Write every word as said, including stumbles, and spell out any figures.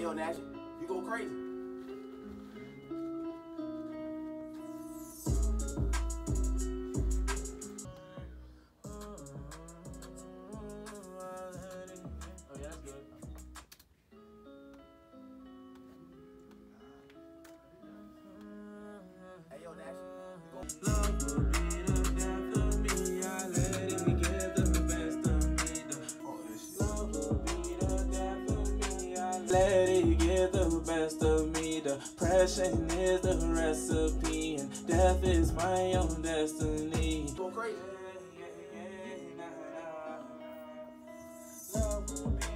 yo, Nash, you go crazy. Oh, yeah, that's good. Hey, yo, Nash, you go. Love will be the death of me. I let it get the best of me. Love will be the death of me. I let it get the best of me. Depression is the recipe, and death is my own destiny. Go crazy. Love will be